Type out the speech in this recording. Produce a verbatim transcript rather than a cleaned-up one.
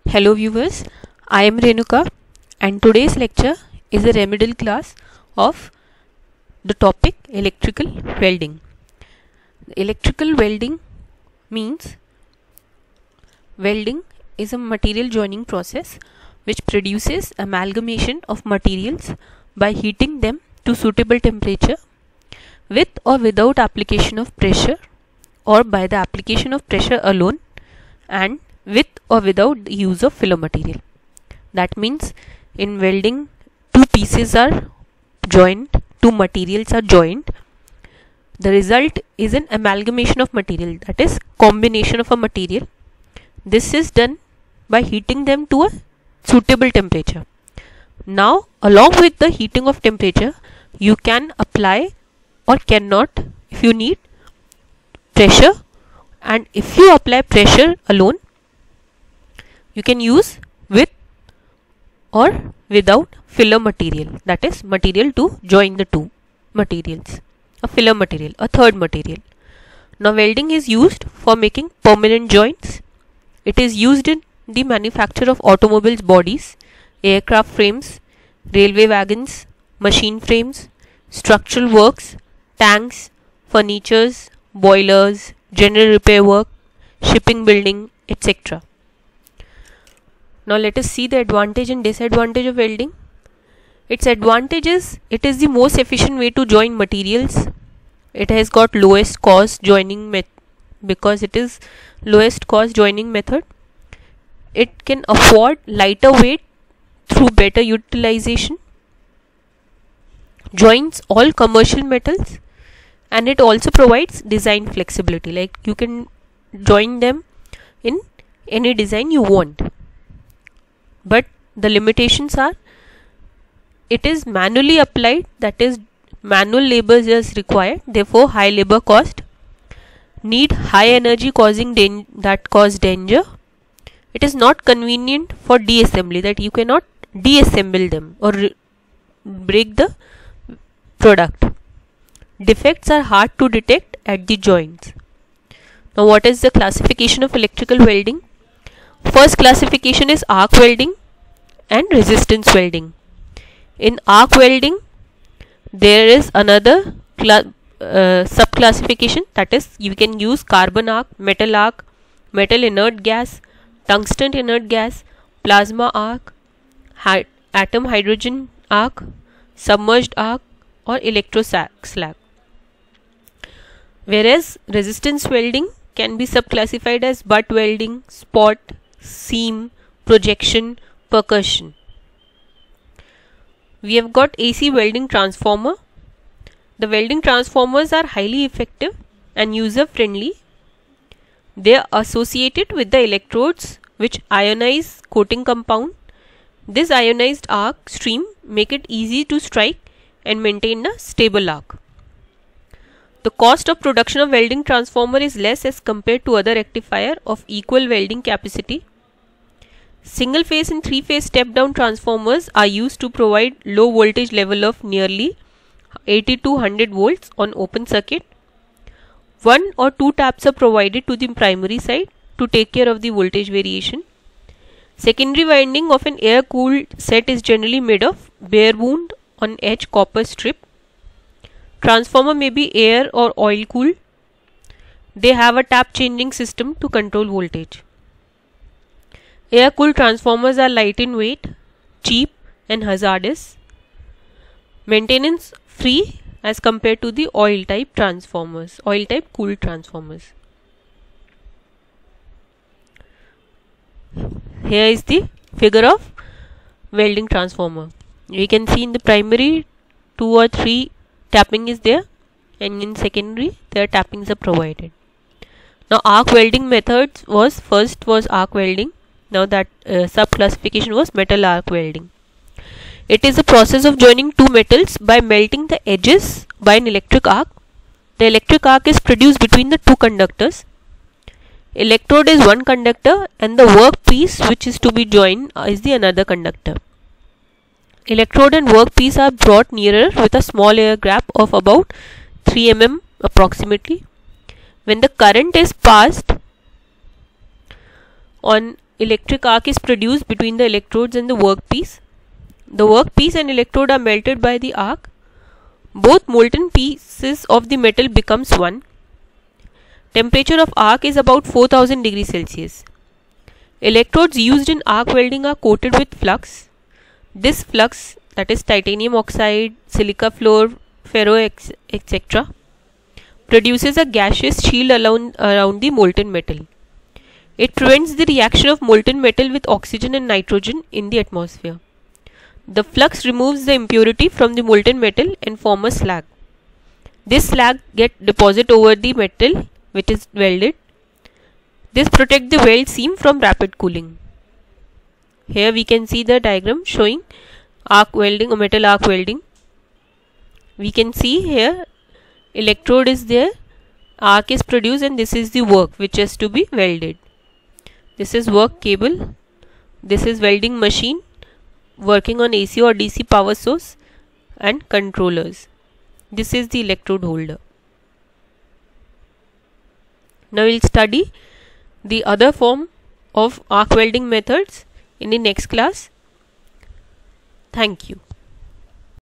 Hello viewers, I am Renuka and today's lecture is a remedial class of the topic electrical welding. Electrical welding means welding is a material joining process which produces amalgamation of materials by heating them to suitable temperature with or without application of pressure or by the application of pressure alone and with or without the use of filler material. That means in welding two pieces are joined, two materials are joined. The result is an amalgamation of material, that is combination of a material. This is done by heating them to a suitable temperature. Now along with the heating of temperature you can apply or cannot if you need pressure, and if you apply pressure alone you can use with or without filler material, that is material to join the two materials, a filler material, a third material. Now welding is used for making permanent joints. It is used in the manufacture of automobiles bodies, aircraft frames, railway wagons, machine frames, structural works, tanks, furnitures, boilers, general repair work, shipping building, et cetera. Now let us see the advantage and disadvantage of welding. Its advantage is it is the most efficient way to join materials. It has got lowest cost joining method because it is lowest cost joining method. It can afford lighter weight through better utilization, joins all commercial metals, and it also provides design flexibility, like you can join them in any design you want. But the limitations are it is manually applied, that is manual labor is required, therefore high labor cost, need high energy causing that cause danger. It is not convenient for deassembly, that you cannot deassemble them or break the product. Defects are hard to detect at the joints. Now what is the classification of electrical welding? First classification is arc welding and resistance welding. In arc welding there is another uh, sub classification, that is you can use carbon arc, metal arc, metal inert gas, tungsten inert gas, plasma arc, hi atom hydrogen arc, submerged arc or electro slag. Whereas resistance welding can be subclassified as butt welding, spot, seam, projection, percussion. We have got A C welding transformer. The welding transformers are highly effective and user friendly. They are associated with the electrodes which ionize coating compound. This ionized arc stream make it easy to strike and maintain a stable arc. The cost of production of welding transformer is less as compared to other rectifier of equal welding capacity. Single phase and three phase step down transformers are used to provide low voltage level of nearly eighty to one hundred volts on open circuit. One or two taps are provided to the primary side to take care of the voltage variation. Secondary winding of an air cooled set is generally made of bare wound on edge copper strip. Transformer may be air or oil cooled. They have a tap changing system to control voltage. Air cooled transformers are light in weight, cheap and hazardous. Maintenance free as compared to the oil type transformers, oil type cooled transformers. Here is the figure of welding transformer. We can see in the primary two or three tapping is there, and in secondary their tappings are provided. Now arc welding methods was first was arc welding. Now that uh, sub classification was metal arc welding. It is a process of joining two metals by melting the edges by an electric arc. The electric arc is produced between the two conductors. Electrode is one conductor and the work piece which is to be joined is the another conductor. Electrode and workpiece are brought nearer with a small air gap of about three millimeters approximately. When the current is passed on electric arc is produced between the electrodes and the workpiece. The workpiece and electrode are melted by the arc. Both molten pieces of the metal becomes one. Temperature of arc is about four thousand degrees Celsius. Electrodes used in arc welding are coated with flux. This flux, that is titanium oxide, silica fluor, ferro, et cetera, produces a gaseous shield around, around the molten metal. It prevents the reaction of molten metal with oxygen and nitrogen in the atmosphere. The flux removes the impurity from the molten metal and forms a slag. This slag gets deposited over the metal which is welded. This protects the weld seam from rapid cooling. Here we can see the diagram showing arc welding or metal arc welding. We can see here electrode is there, arc is produced, and this is the work which has to be welded. This is work cable. This is welding machine working on A C or D C power source and controllers. This is the electrode holder. Now we will study the other form of arc welding methods in the next class. Thank you.